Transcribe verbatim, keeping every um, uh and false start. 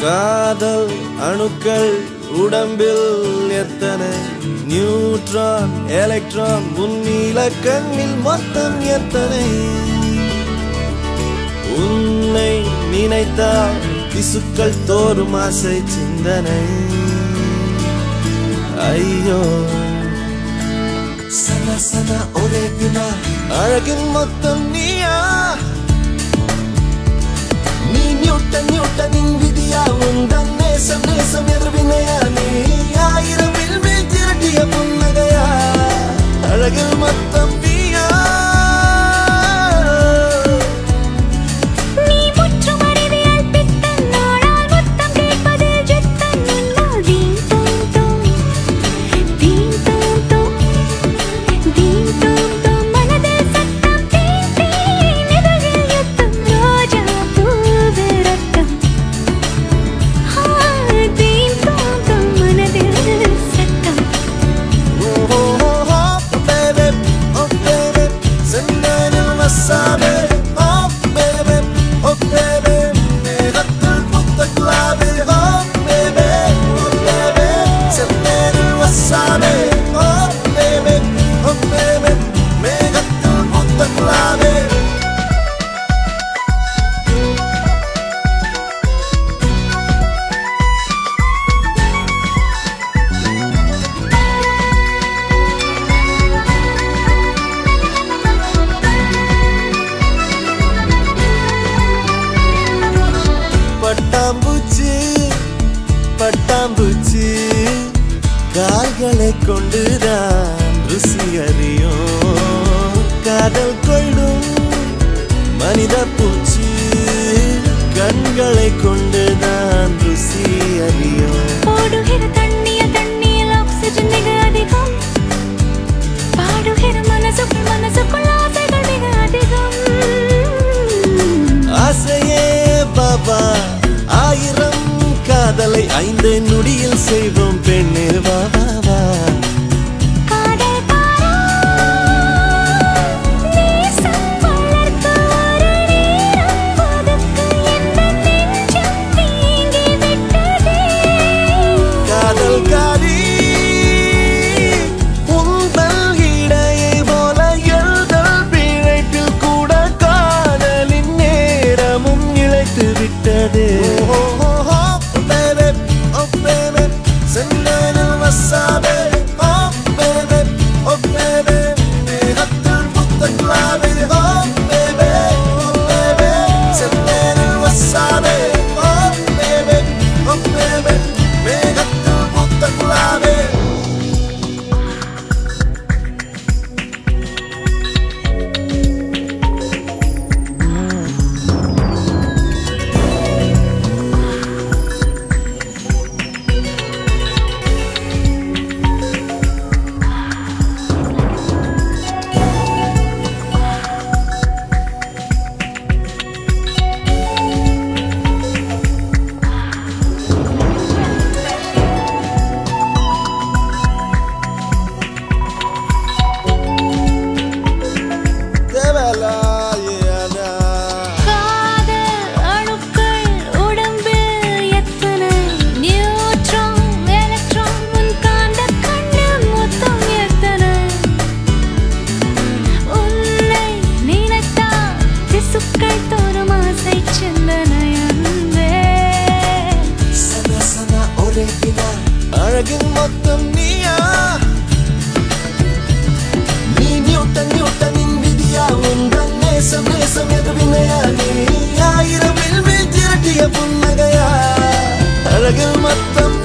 காதல் அணுக்கள் உடம்பில் எத்தனை நியூட்ரான் எலக்ட்ரான் உன்னில கண்ணில் மொத்தம் எத்தனை உன்னை நினைத்தால் திசுக்கள் தோறும் ஆசை சிந்தனை ஐயோ சனா சனா ஒரே வினா அழகின் மொத்தம் நீயா நீ நியூட்டன் நியூட்டனின் விதியா உந்தன் நேசம் நேசம் எதிர்வினையா நீ ஆயிரம் வில்மில் திரட்டிய புன்னகையா அழகில் மொத்தம் நீயா பட்டாம்பூச்சி கால்களை கொண்டுதான் ருசி அறியும் காதல் கொள்ளும் மனித பூச்சி கண்களை கொண்டுதான் ருசி அறியும் ஓடுகிற தண்ணிய தண்ணியில் ஆக்சிஜன் மிக அதிகம் பாடுகிற மனசுக்குள் மனசுக்குள் ஆசைகள் மிக அதிகம் ஆசையே பாபா ஆயிரம் காதலை ஐந்து நொடியில் செய்வோம் பெண்ணே வா வா வா அழகின் மொத்தம் நீயா நீ நியூட்டன் நியூட்டனின் விதியா உந்தன் நேசம் நேசம் எதிர்வினையா நீ ஆயிரம் வில்மில் திரட்டிய புன்னகையா அழகில் மொத்தம்